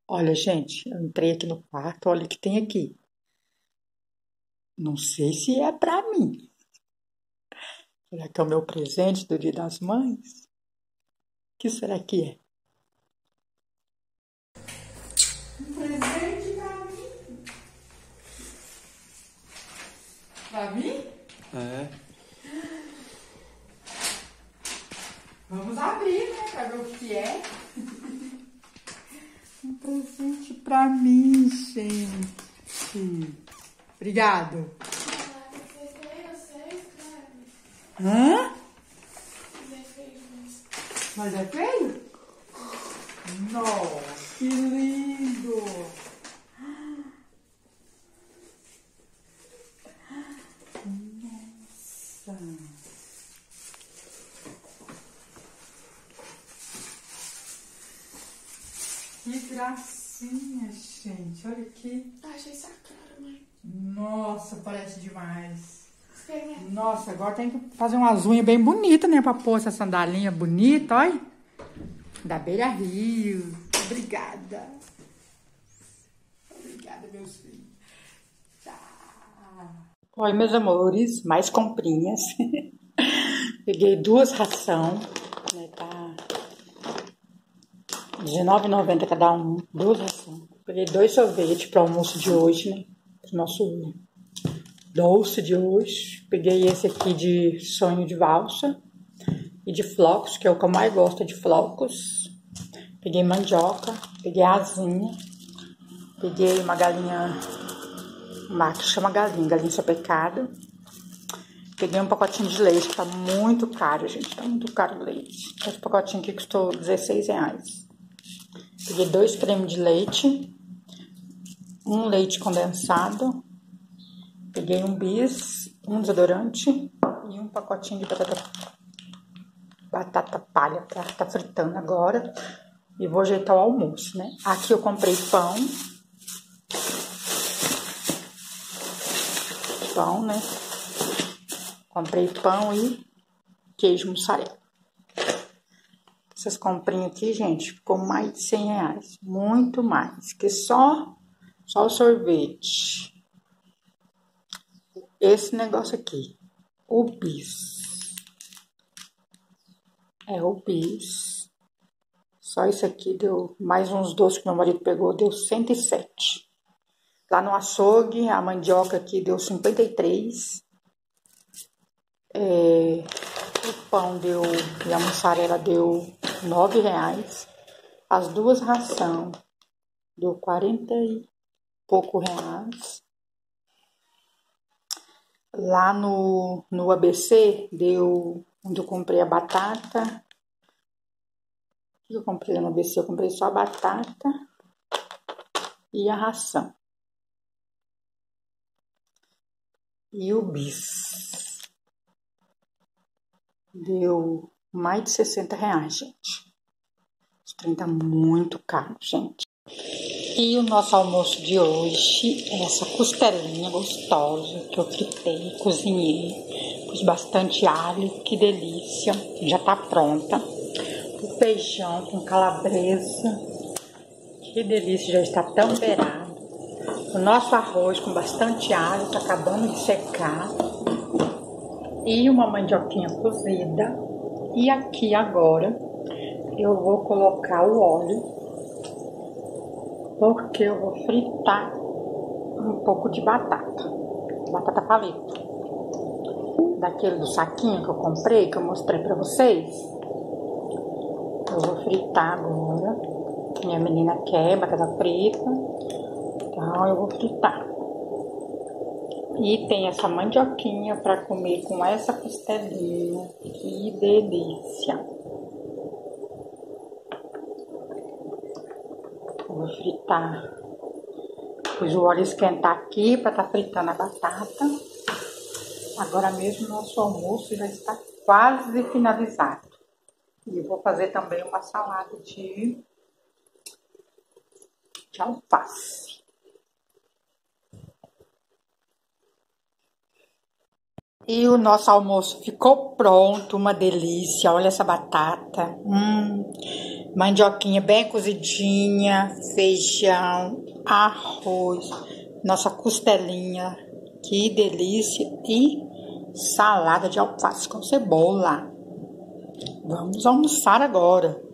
Olha, gente, eu entrei aqui no quarto, olha o que tem aqui. Não sei se é pra mim. Será que é o meu presente do Dia das Mães? O que será que é? Um presente pra mim? Pra mim? É. Vamos abrir, né? Pra ver o que é. Um presente pra mim, gente. Obrigado. Hã? Mas é feio? Nossa, que lindo! Nossa! Que gracinha, gente! Olha aqui. Achei essa cara, mãe. Nossa, parece demais. Experimenta. Nossa, agora tem que fazer umas unhas bem bonitas, né? Pra pôr essa sandalinha bonita, olha. Da Beira Rio. Obrigada. Obrigada, meus filhos. Tá. Olha, meus amores, mais comprinhas. Peguei 2 ração, né? Tá R$19,90 cada um. 2 ração. Peguei 2 sorvetes para o almoço de hoje, né? Pro nosso doce de hoje. Peguei esse aqui de sonho de valsa e de flocos, que é o que eu mais gosto, de flocos. Peguei mandioca, peguei asinha, peguei uma galinha, uma que chama galinha sapecada. Peguei um pacotinho de leite, que tá muito caro, gente, tá muito caro o leite. Esse pacotinho aqui custou R$16. Peguei 2 cremes de leite, um leite condensado, peguei um bis, um desodorante e um pacotinho de batata palha pra tá fritando agora. E vou ajeitar o almoço, né? Aqui eu comprei pão, né? Comprei pão e queijo mussarela. Essas comprinhas aqui, gente, ficou mais de R$100. Muito mais, que só o sorvete. Esse negócio aqui, o bis. É o bis. Só isso aqui deu, mais uns doces que meu marido pegou, deu 107. Lá no açougue, a mandioca aqui deu 53. O pão deu, e a mussarela deu R$9. As 2 rações deu 40 e pouco reais. Lá no ABC, deu, onde eu comprei a batata. O que eu comprei no ABC? Eu comprei só a batata e a ração. E o bis. Deu mais de R$60, gente. Esse trem tá muito caro, gente. E o nosso almoço de hoje é essa costelinha gostosa que eu fritei, cozinhei, pus bastante alho, que delícia, já tá pronta. O feijão com calabresa, que delícia, já está temperado. O nosso arroz com bastante alho, tá acabando de secar. E uma mandioquinha cozida. E aqui agora eu vou colocar o óleo, porque eu vou fritar um pouco de batata paleta, daquele do saquinho que eu comprei, que eu mostrei pra vocês. Eu vou fritar agora. Minha menina quer batata frita, então eu vou fritar. E tem essa mandioquinha pra comer com essa costelinha, que delícia. Vou fritar. Pus o óleo esquentar aqui para estar fritando a batata. Agora mesmo nosso almoço já está quase finalizado. E eu vou fazer também uma salada de alface. E o nosso almoço ficou pronto, uma delícia. Olha essa batata. Mandioquinha bem cozidinha, feijão, arroz, nossa costelinha, que delícia, e salada de alface com cebola. Vamos almoçar agora.